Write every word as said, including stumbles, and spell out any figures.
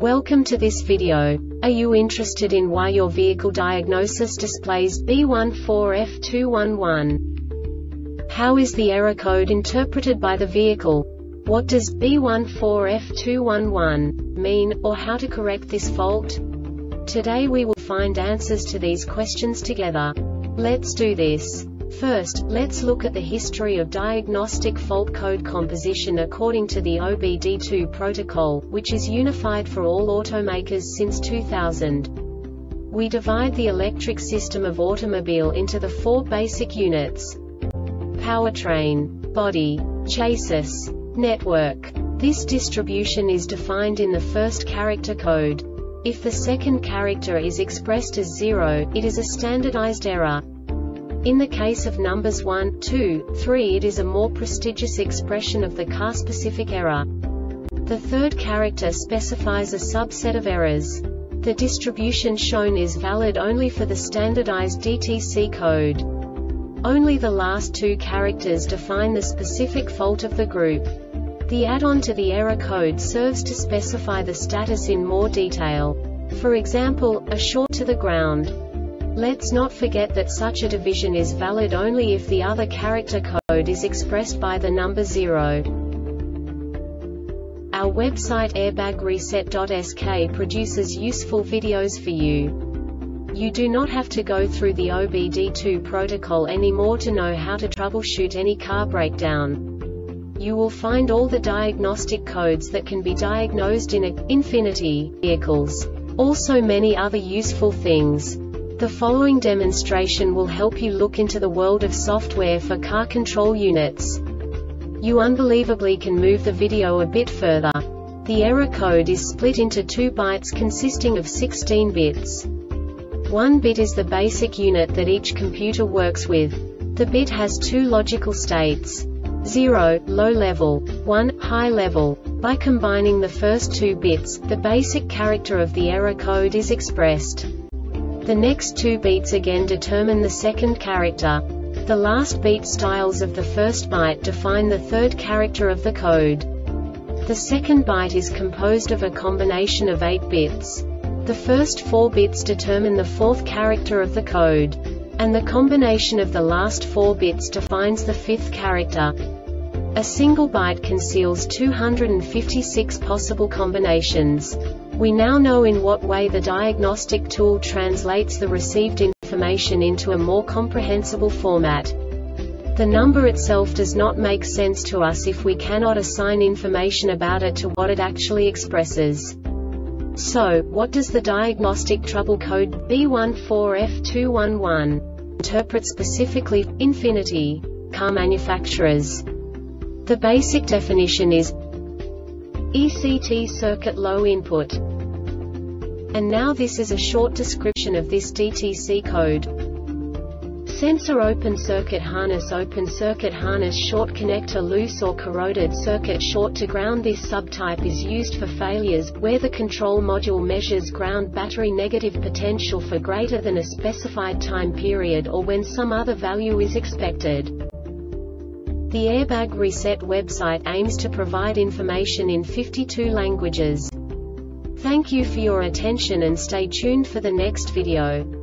Welcome to this video. Are you interested in why your vehicle diagnosis displays B one four F two one one? How is the error code interpreted by the vehicle? What does B one four F two one one mean, or how to correct this fault? Today we will find answers to these questions together. Let's do this. First, let's look at the history of diagnostic fault code composition according to the O B D two protocol, which is unified for all automakers since two thousand. We divide the electric system of automobile into the four basic units: powertrain, body, chassis, network. This distribution is defined in the first character code. If the second character is expressed as zero, it is a standardized error. In the case of numbers one, two, three, it is a more prestigious expression of the car-specific error. The third character specifies a subset of errors. The distribution shown is valid only for the standardized D T C code. Only the last two characters define the specific fault of the group. The add-on to the error code serves to specify the status in more detail. For example, a short to the ground. Let's not forget that such a division is valid only if the other character code is expressed by the number zero. Our website airbag reset dot S K produces useful videos for you. You do not have to go through the O B D two protocol anymore to know how to troubleshoot any car breakdown. You will find all the diagnostic codes that can be diagnosed in a Infiniti vehicles. Also many other useful things. The following demonstration will help you look into the world of software for car control units. You unbelievably can move the video a bit further. The error code is split into two bytes consisting of sixteen bits. One bit is the basic unit that each computer works with. The bit has two logical states: zero, low level, one, high level. By combining the first two bits, the basic character of the error code is expressed. The next two beats again determine the second character. The last beat styles of the first byte define the third character of the code. The second byte is composed of a combination of eight bits. The first four bits determine the fourth character of the code. And the combination of the last four bits defines the fifth character. A single byte conceals two hundred fifty-six possible combinations. We now know in what way the diagnostic tool translates the received information into a more comprehensible format. The number itself does not make sense to us if we cannot assign information about it to what it actually expresses. So, what does the diagnostic trouble code B one four F two one one interpret specifically for Infiniti car manufacturers? The basic definition is E C T circuit low input. And now this is a short description of this D T C code. Sensor open circuit harness open circuit harness short connector loose or corroded circuit short to ground. This subtype is used for failures where the control module measures ground battery negative potential for greater than a specified time period or when some other value is expected. The Airbag Reset website aims to provide information in fifty-two languages. Thank you for your attention and stay tuned for the next video.